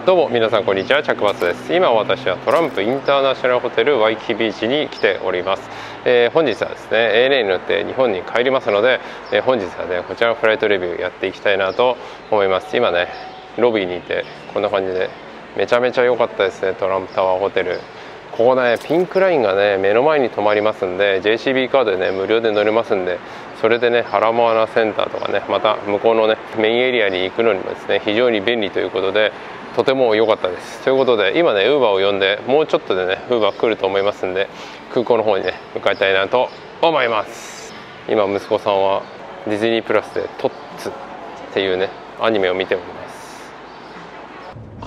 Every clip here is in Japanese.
どうも皆さんこんにちは、チャックバスです。今私はトランプインターナショナルホテルワイキキビーチに来ております。本日はですね ANA に乗って日本に帰りますので、本日はねこちらのフライトレビューやっていきたいなと思います。今ねロビーにいてこんな感じでめちゃめちゃ良かったですね。トランプタワーホテル、ここねピンクラインがね目の前に止まりますんで JCB カードでね無料で乗れますんで、それでねハラモアナセンターとかねまた向こうのねメインエリアに行くのにもですね非常に便利ということでとても良かったです。ということで今ね Uber を呼んでもうちょっとでね Uber 来ると思いますんで空港の方にね向かいたいなと思います。今息子さんはディズニープラスでトッツっていうねアニメを見ております。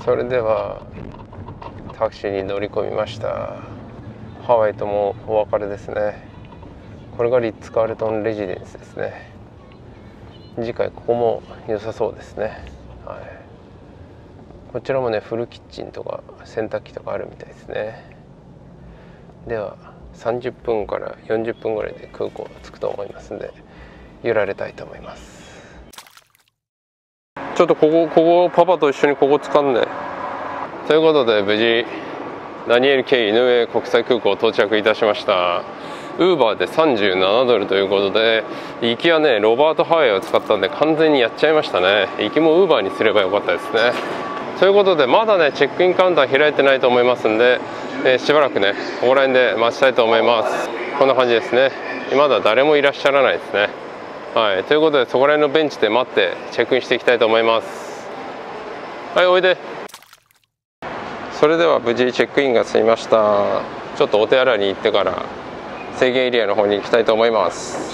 それではタクシーに乗り込みました。ハワイともお別れですね。これがリッツ・カールトン・レジデンスですね。次回ここも良さそうですね。はい、こちらもねフルキッチンとか洗濯機とかあるみたいですね。では30分から40分ぐらいで空港着くと思いますんで揺られたいと思います。ちょっとここパパと一緒にここ使んね。ということで無事ダニエル・ケイ・イヌエ国際空港到着いたしました。ウーバーで37ドルということで、行きはねロバート・ハワイを使ったんで完全にやっちゃいましたね。行きもウーバーにすればよかったですね。ということでまだねチェックインカウンター開いてないと思いますんで、しばらくねここら辺で待ちたいと思います。こんな感じですね。まだ誰もいらっしゃらないですね。はい、ということでそこら辺のベンチで待ってチェックインしていきたいと思います。はい、おいで。それでは無事チェックインが済みました。ちょっとお手洗いに行ってから制限エリアの方に行きたいと思います。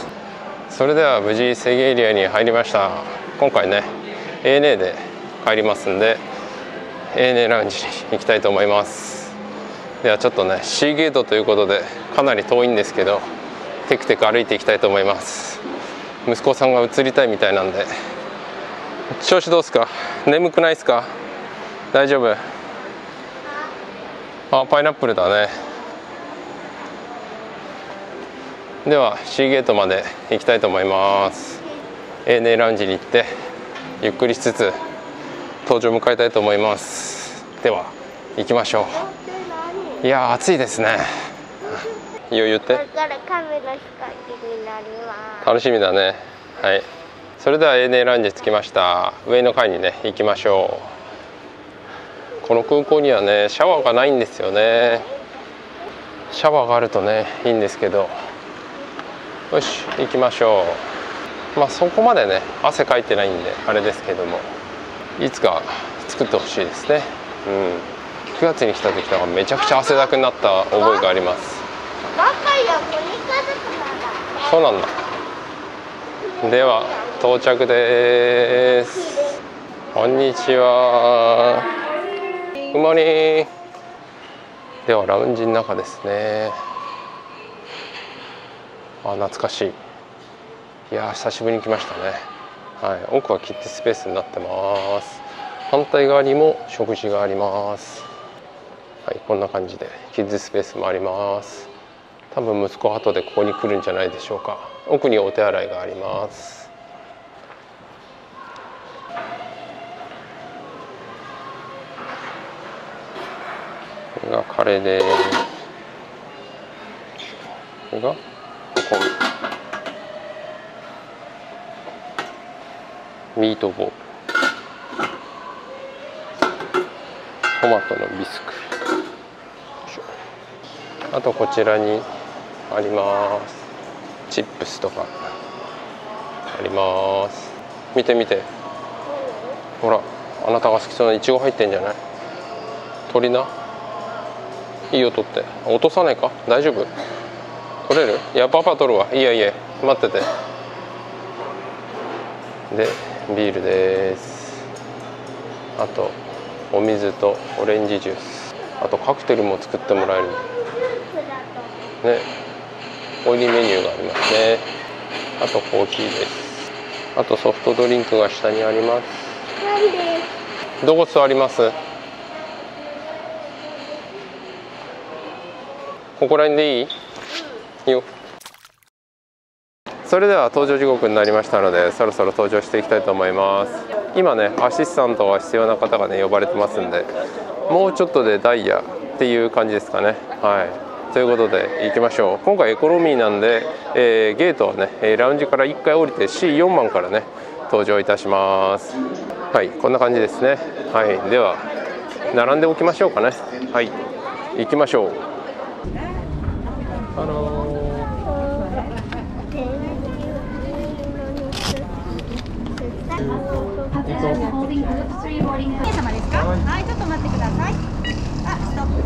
それでは無事制限エリアに入りました。今回ね ANA で帰りますんで ANA ラウンジに行きたいと思います。ではちょっとね C ゲートということでかなり遠いんですけどテクテク歩いていきたいと思います。息子さんが映りたいみたいなんで。調子どうですか？眠くないですか？大丈夫？あ、パイナップルだね。では C ゲートまで行きたいと思います。 ANA ラウンジに行ってゆっくりしつつ搭乗を迎えたいと思います。では行きましょう。いや暑いですね。いいよ言って。楽しみだね。はい、それでは ANA ラウンジ着きました。上の階にね行きましょう。この空港にはねシャワーがないんですよね。シャワーがあるとねいいんですけど、よし行きましょう。まあそこまでね汗かいてないんであれですけども、いつか作ってほしいですね。9月に来た時とかめちゃくちゃ汗だくになった覚えがあります。そうなんだ。では到着です。こんにちは。グッモーニング。ではラウンジの中ですね。あ、懐かしい。いや久しぶりに来ましたね。はい、奥はキッズスペースになってます。反対側にも食事があります。はい、こんな感じでキッズスペースもあります。多分息子後でここに来るんじゃないでしょうか。奥にお手洗いがあります。これがカレーです。これがミートボール、トマトのビスク、あとこちらにあります。チップスとかあります。見て見て、ほらあなたが好きそうなイチゴ入ってんじゃない？取りな。いいよ取って。落とさないか？大丈夫？取れる？いやパパ取るわ。いいやいいや、待ってて。でビールです。あとお水とオレンジジュース、あとカクテルも作ってもらえるね。オイリーメニューがありますね。あとコーヒーです。あとソフトドリンクが下にあります。どこ座ります？ここら辺でいい？いいよ。そそれでは搭乗時刻になりましたので、そろそろ搭乗していきたいと思います。今ねアシスタントが必要な方がね呼ばれてますんで、もうちょっとでダイヤっていう感じですかね。ということで行きましょう。今回エコノミーなんで、ゲートはねラウンジから1回降りて C4 番からね登場いたします。こんな感じですね。では並んでおきましょうかね。行きましょう。 様ですか？はい、ちょっと待ってください。ストップ。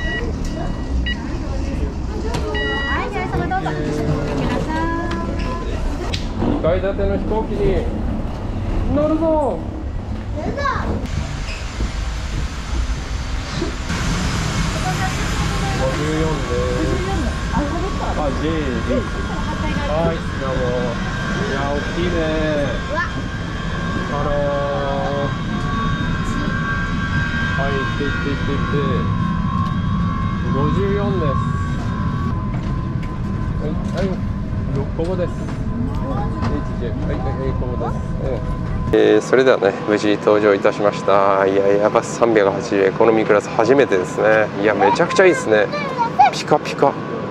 はい、じゃあ様どうぞ。ください。 2階建ての飛行機に乗るぞ。54です。J。はい、どうも。いや、大きいね。行って54です。ここです。ここです。それではね無事登場いたしました。いやエアバス380エコノミークラス初めてですね。いやめちゃくちゃいいですね。ピカピカ。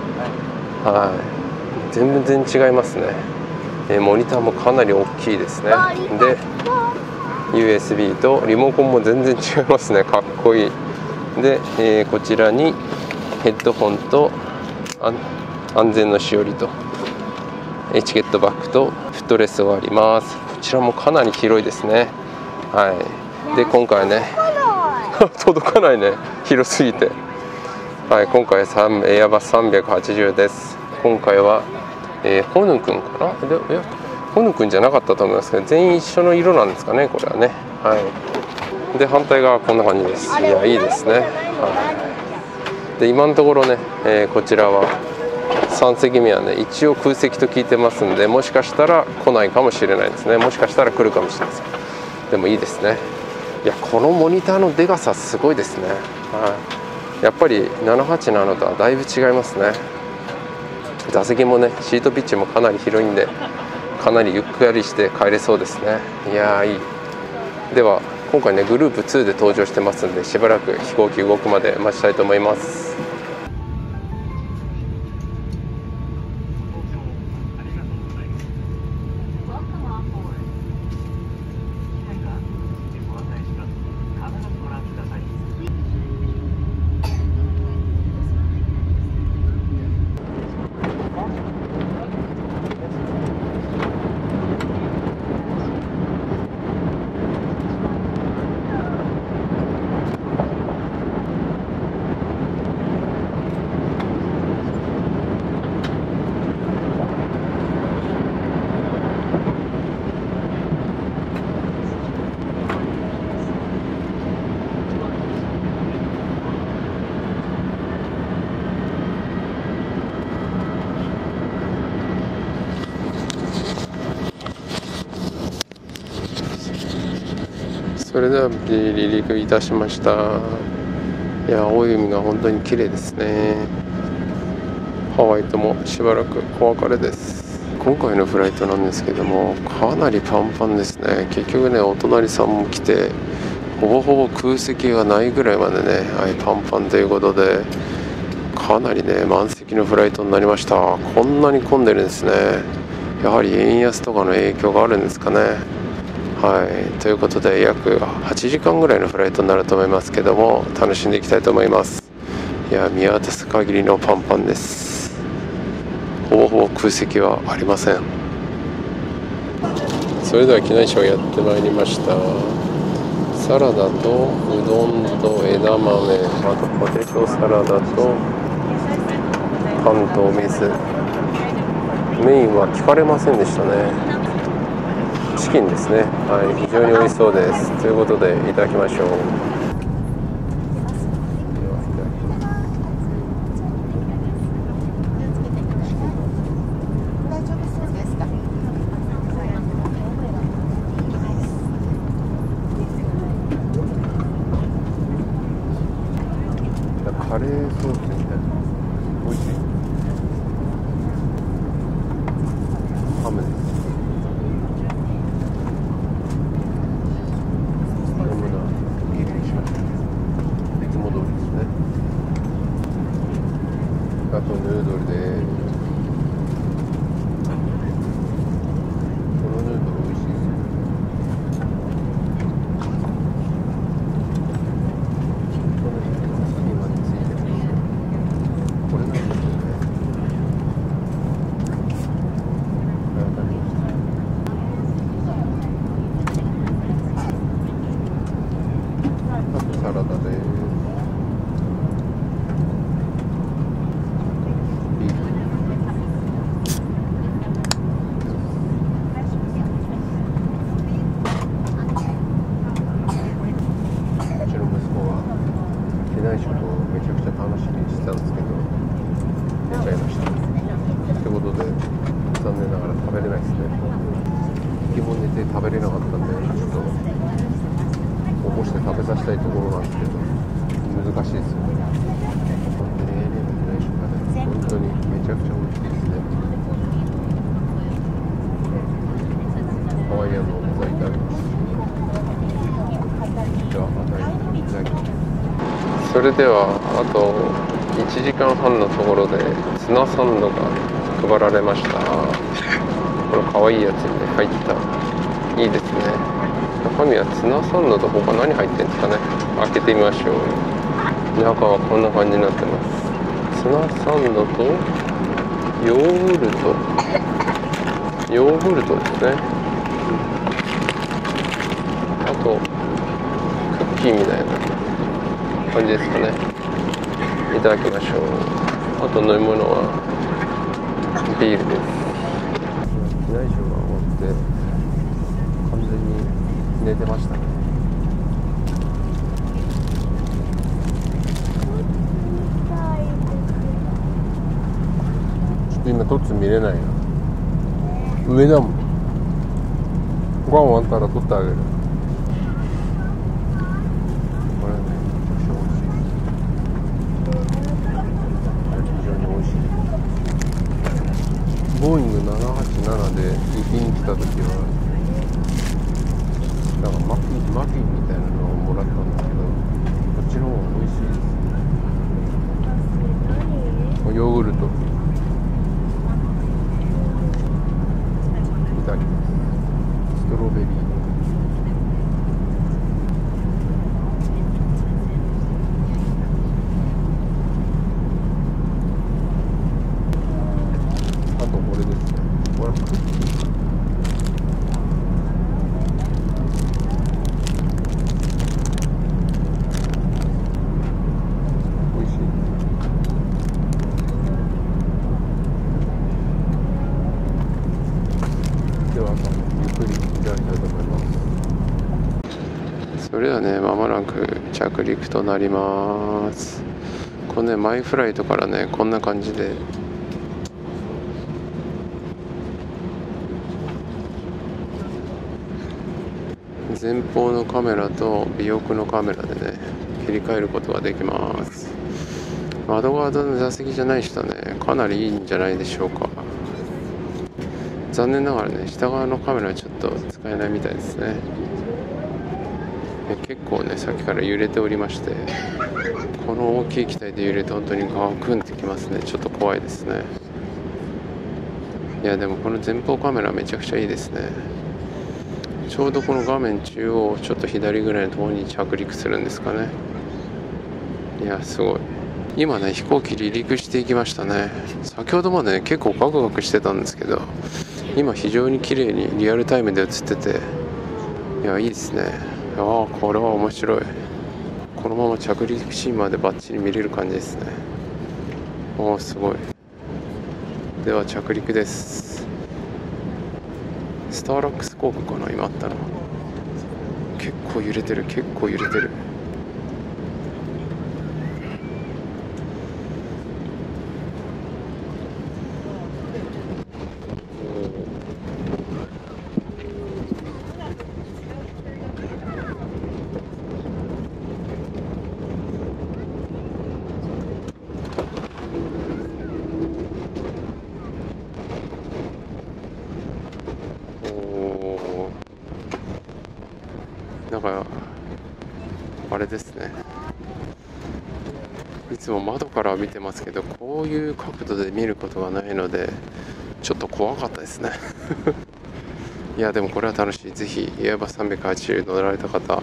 全然違いますね。モニターもかなり大きいですね。で USB とリモコンも全然違いますね。かっこいい。で、こちらにヘッドホンと安全のしおりとチケットバッグとフットレストがあります。こちらもかなり広いですね。で今回ね届かないね、広すぎて。今回エアバス380です。今回は、ホヌ君かな。ホヌ君じゃなかったと思いますけど、全員一緒の色なんですかね、これはね。で反対側こんな感じです。いやいいですね。で今のところね、こちらは3席目はね一応空席と聞いてますんで、もしかしたら来ないかもしれないですね。もしかしたら来るかもしれません。でもいいですね。いやこのモニターのでかさすごいですね。やっぱり787とはだいぶ違いますね。座席もねシートピッチもかなり広いんで、かなりゆっくりして帰れそうですね。いやーいい。では今回ねグループ2で登場してますんで、しばらく飛行機動くまで待ちたいと思います。それでは無事離陸いたしました。いや青い海が本当に綺麗ですね。ハワイともしばらくお別れです。今回のフライトなんですけども、かなりパンパンですね。結局ねお隣さんも来て、ほぼほぼ空席がないぐらいまでね、パンパンということで、かなりね満席のフライトになりました。こんなに混んでるんですね。やはり円安とかの影響があるんですかね。ということで約8時間ぐらいのフライトになると思いますけども、楽しんでいきたいと思います。いや見渡す限りのパンパンです。ほぼほぼ空席はありません。それでは機内食やってまいりました。サラダとうどんと枝豆、あとポテトサラダとパンとお水。メインは聞かれませんでしたね。チキンですね。非常に美味しそうです。ということでいただきましょう。カレーソースみたいな。美味しい。ハムとヌードルで、このヌードル美味しいですよ。このわさびまでついてるんですよ。これなんですよね。これ当たりました。あとサラダです。機内食をめちゃくちゃ楽しみにしてたんですけど、出ちゃいました。ってことで残念ながら食べれないですね。基本寝て食べれなかったんで、ちょっと起こして食べさせたいところなんですけど、難しいですよね。本当に ANA の機内食がね、本当にめちゃくちゃ美味しいですね。ハワイアンのお具材いただきます。ではまたいただきます。それではあと1時間半のところでツナサンドが配られました。この可愛いやつに、ね、入ったいいですね。中身はツナサンドと他何入ってるんですかね。開けてみましょう。中はこんな感じになってます。ツナサンドとヨーグルトですね。あとクッキーみたいな感じですかね。いただきましょう。あと飲み物はビールです。機内食が終わって完全に寝てましたね。ちょっと今トッツ見れないな。上だもん。ご飯終わったら取ってあげる。ボーイング787で行きに来た時はなんかマフィンみたいなのをもらったんですけど、こっちの方が美味しいです。ヨーグルトいただきます。ストロベリーそれではね、まもなく着陸となります。このね、マイフライトからね、こんな感じで前方のカメラと尾翼のカメラでね、切り替えることができます。窓側の座席じゃない人はね、かなりいいんじゃないでしょうか。残念ながらね、下側のカメラはちょっと使えないみたいですね。結構ね、さっきから揺れておりまして、この大きい機体で揺れると本当にガクンってきますね。ちょっと怖いですね。いやでもこの前方カメラめちゃくちゃいいですね。ちょうどこの画面中央ちょっと左ぐらいのところに着陸するんですかね。いやすごい。今ね、飛行機離陸していきましたね。先ほどまでね、結構ガクガクしてたんですけど、今非常に綺麗にリアルタイムで映ってて、いやいいですね。ああ、これは面白い。このまま着陸シーンまでバッチリ見れる感じですね。おお、すごい。では着陸です。スターラックス航空かな、今あったの。結構揺れてる。なんかあれですね、 いつも窓から見てますけど、こういう角度で見ることがないのでちょっと怖かったですねいやでもこれは楽しい。ぜひエアバス380乗られた方、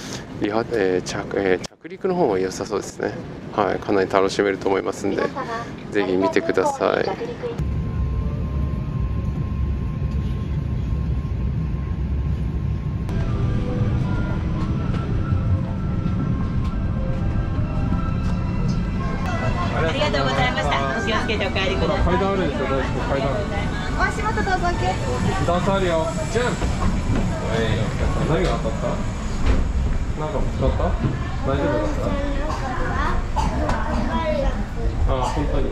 着陸の方が良さそうですね。はい、かなり楽しめると思いますんで、ぜひ見てください。 ありがとうございました。お気をつけてお帰りください。 階段あるんですよ、大丈夫、階段。 お足元どうぞ。 段差あるよ。じゃん。何が当たった？なんかぶつかった？大丈夫だった？あ、本当に。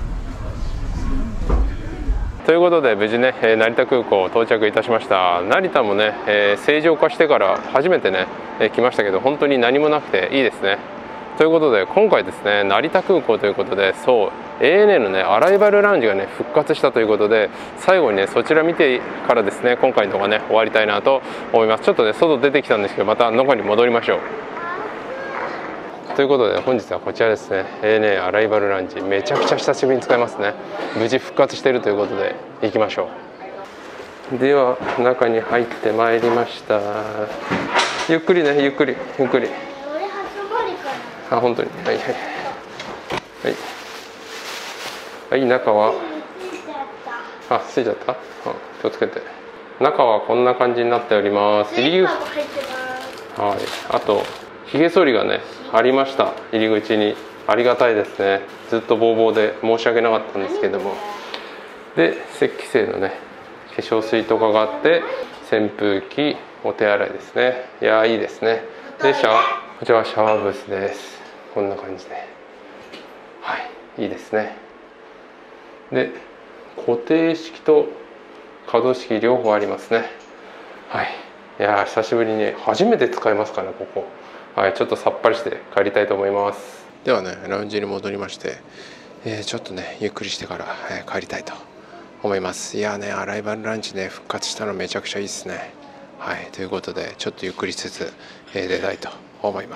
ということで無事ね、成田空港到着いたしました。成田もね、正常化してから初めてね、来ましたけど、本当に何もなくていいですね。ということで今回ですね、成田空港ということで、そう ANA のねアライバルラウンジがね復活したということで、最後にねそちら見てからですね、今回の動画ね終わりたいなと思います。ちょっとね外出てきたんですけど、また中に戻りましょう。ということで本日はこちらですね、 ANA アライバルラウンジ、めちゃくちゃ久しぶりに使いますね。無事復活しているということで行きましょう。では中に入ってまいりました。ゆっくりね、ゆっくりゆっくり。あ、本当に。はいはいはいはい。中はついちゃった。気をつけて。中はこんな感じになっております。入り口、はい、あとひげ剃りがねありました。入り口に。ありがたいですね。ずっとボーボーで申し訳なかったんですけども、で雪肌精のね化粧水とかがあって、扇風機、お手洗いですね。いやいいですね。でこちらはシャワーブースです。こんな感じで、はい、いいですね。で固定式と可動式両方ありますね。はい、いや久しぶりに初めて使いますからここ。はい、ちょっとさっぱりして帰りたいと思います。ではねラウンジに戻りまして、ちょっとねゆっくりしてから、帰りたいと思います。いやねアライバルランチね復活したのめちゃくちゃいいですね。はい、ということでちょっとゆっくりしつつ、出たいと思います。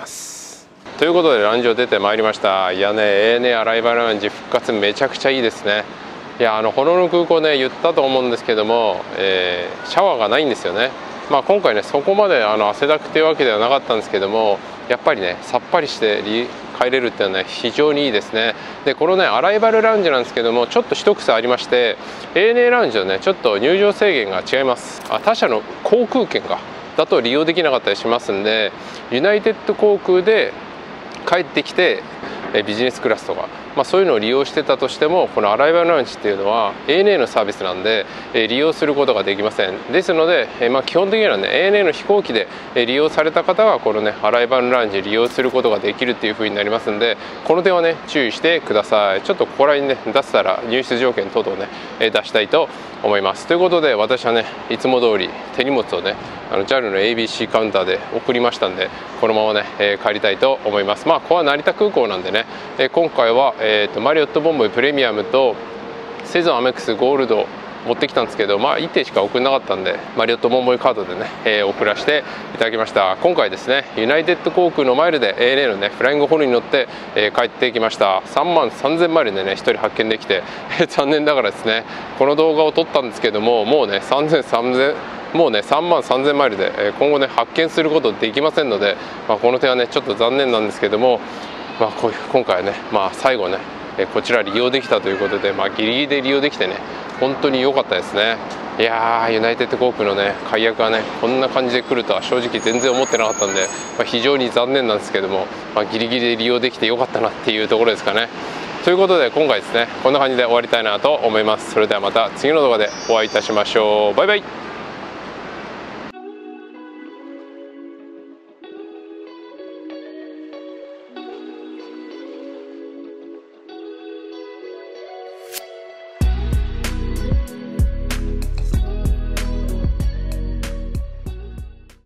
ということでラウンジを出てまいりました。いやね ANA アライバルラウンジ復活めちゃくちゃいいですね。いやホノルル空港ね言ったと思うんですけども、シャワーがないんですよね。まあ今回ねそこまで汗だくというわけではなかったんですけども、やっぱりねさっぱりして帰れるっていうのはね非常にいいですね。でこのねアライバルラウンジなんですけども、ちょっと一癖ありまして、 ANA ラウンジはねちょっと入場制限が違います。他社の航空券だと利用できなかったりしますんで、ユナイテッド航空で帰ってきてビジネスクラスとか、そういうのを利用してたとしても、このアライバルラウンジっていうのは ANA のサービスなんで利用することができません。ですので、基本的にはね ANA の飛行機で利用された方はこのねアライバルラウンジ利用することができるっていう風になりますんで、この点はね注意してください。ちょっとここら辺ね出せたら入室条件等々ね出したいと思います。ということで私はねいつも通り手荷物をねJAL の ABC カウンターで送りましたんで、このままね帰りたいと思います。ここは成田空港なんでね、今回はマリオットボンボイプレミアムとセゾンアメックスゴールド持ってきたんですけど、1点しか送れなかったんでマリオットボンボイカードでね、送らせていただきました。今回ですねユナイテッド航空のマイルで ANA のねフライングホールに乗って、帰ってきました。3万3000マイルでね1人発見できて残念ながらですねこの動画を撮ったんですけども、もうね3万3000マイルで今後ね発見することできませんので、この点はねちょっと残念なんですけども、今回はね、最後ねこちら利用できたということで、ギリギリで利用できてね本当に良かったですね。いやーユナイテッド航空のね解約がねこんな感じで来るとは正直全然思ってなかったんで、非常に残念なんですけども、ギリギリで利用できて良かったなっていうところですかね。ということで今回ですねこんな感じで終わりたいなと思います。それではまた次の動画でお会いいたしましょう。バイバイ。